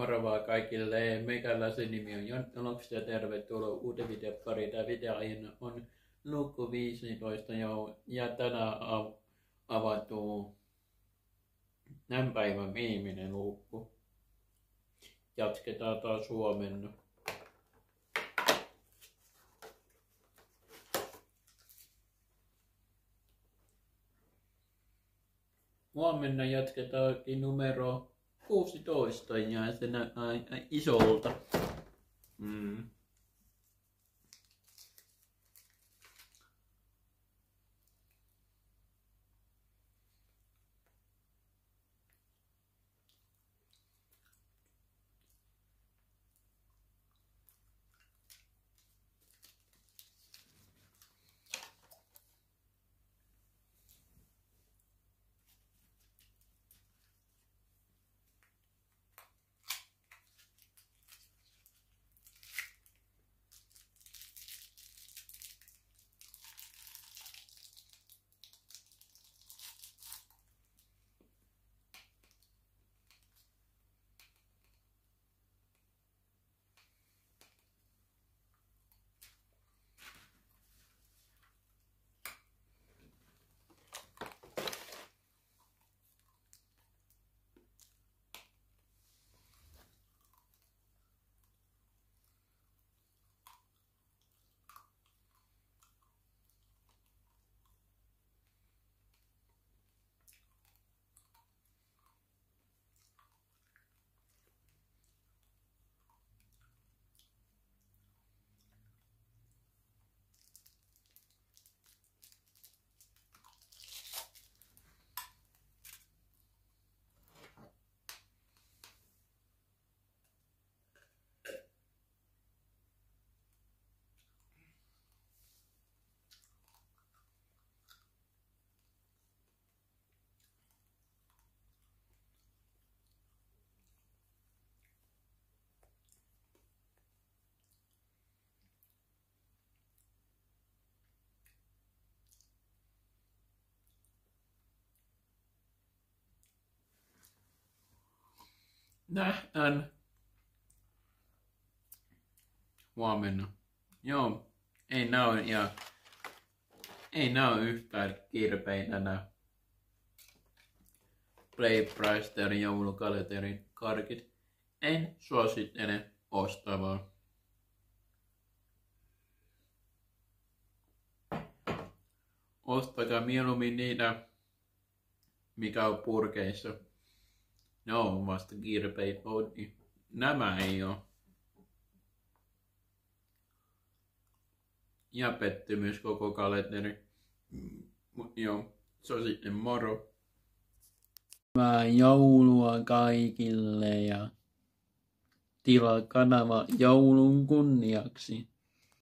Moro vaan kaikille. Meikäläisen nimi on Jontto Loks ja tervetuloa uuden videon pariin. Tämä video on luku 15 ja tänään avatuu tämän päivän viimeinen luku. Jatketaan taas huomenna. Huomenna jatketaankin numero 16 ja se näyttää isolta. Nähdään huomenna. Joo, ei nää ole yhtään kirpeitä nää Playpricerin joulukalenterin karkit. En suosittele ostavaa. Ostakaa mieluummin niitä, mikä on purkeissa. Ne on vasta kirpeitä, nämä ei oo. Ja pettymys koko kalenteri. Joo, se on sitten moro. Hyvää joulua kaikille ja tilaa kanava joulun kunniaksi.